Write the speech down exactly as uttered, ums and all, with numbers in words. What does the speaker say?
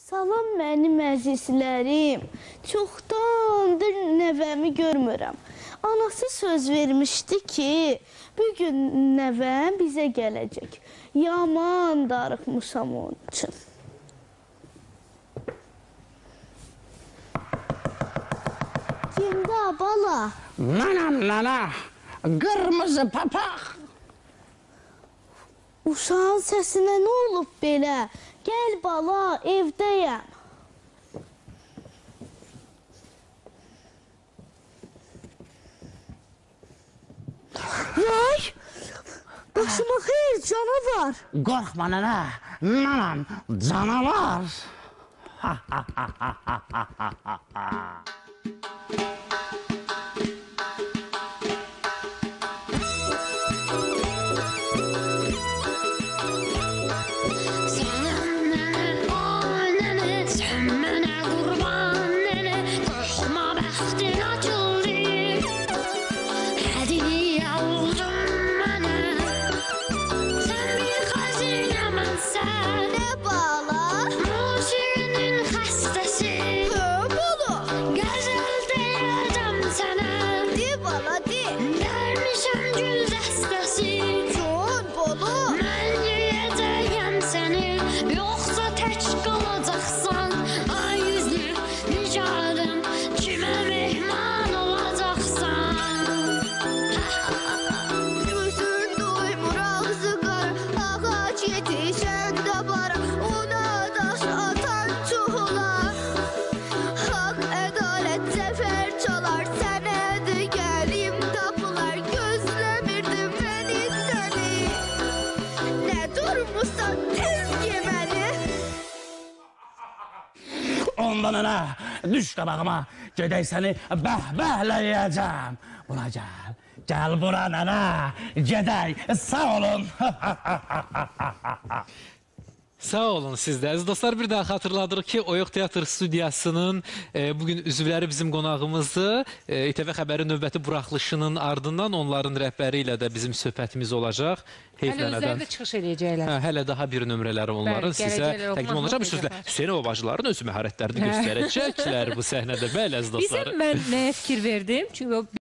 Salam mənim əzizlərim, çoxdandır nəvəmi görmürəm. Anası söz vermişdi ki, bugün nəvəm bizə gələcək. Yaman darıxmışam onun üçün. Kimdə bala? Mənəm nənə, qırmızı papaq. Uşağın səsinə nə olub belə? Gəl bala, evdəyəm. Vay! Başıma xeyr, canavar. Qorxma nənə, mənəm canavar. Ha ha ha ha ha ha ha ha. Ondan nənə, düş qabağıma, gedək səni bəhbəhləyəcəm. Bura gəl, gəl bura nənə, gedək, sağ olun. Sağ olun sizdə. Əziz dostlar, bir daha xatırladırıq ki, Oyuq Teatr Studiyasının e, bugün üzvləri bizim qonağımızdır. E, İTV Xəbərin növbəti buraxılışının ardından onların rəhbəri ilə də bizim söhbətimiz olacaq. Hələ özləri də çıxış eləyəcəklər. Hə, hələ daha bir nömrələri onların Bəli, sizə təqdim olacaq. Bir sözlə, Hüseynova bacıların öz məharətlərini göstərəcəklər bu səhnədə. Bəli, əziz dostlar. Bizim mən nəyə fikir verdim? Çünki o